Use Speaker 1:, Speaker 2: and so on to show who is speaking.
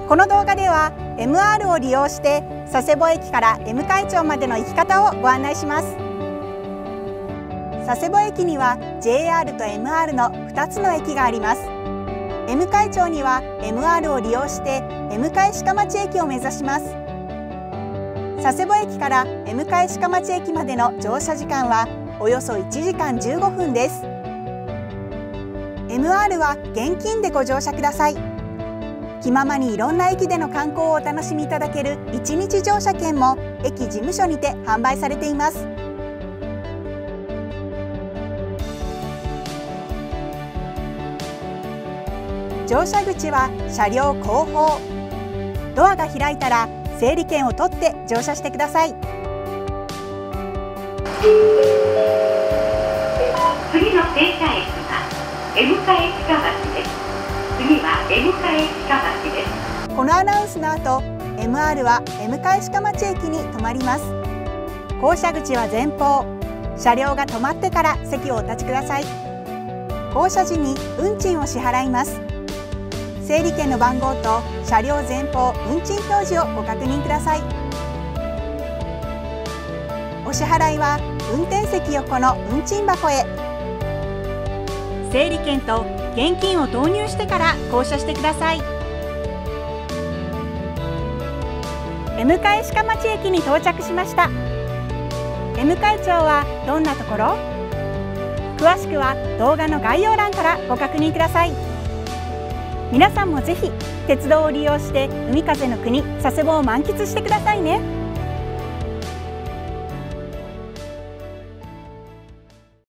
Speaker 1: この動画では MR を利用して佐世保駅から M 海町までの行き方をご案内します。佐世保駅には JR と MR の2つの駅があります。M 海町には MR を利用して M 海鹿町駅を目指します。佐世保駅から M 海鹿町駅までの乗車時間はおよそ1時間15分です。MR は現金でご乗車ください。気ままにいろんな駅での観光をお楽しみいただける1日乗車券も駅事務所にて販売されています。乗車口は車両後方。ドアが開いたら整理券を取って乗車してください。
Speaker 2: 次の停車駅は M 海鹿町です。次は M 海鹿町です。
Speaker 1: このアナウンスの後、MR は M 海鹿町駅に停まります。降車口は前方。車両が止まってから席をお立ちください。降車時に運賃を支払います。整理券の番号と車両前方運賃表示をご確認ください。お支払いは運転席横の運賃箱へ。整理券と現金を投入してから降車してください。M 海鹿町駅に到着しました。M 海町はどんなところ？詳しくは動画の概要欄からご確認ください。皆さんもぜひ鉄道を利用して海風の国佐世保を満喫してくださいね。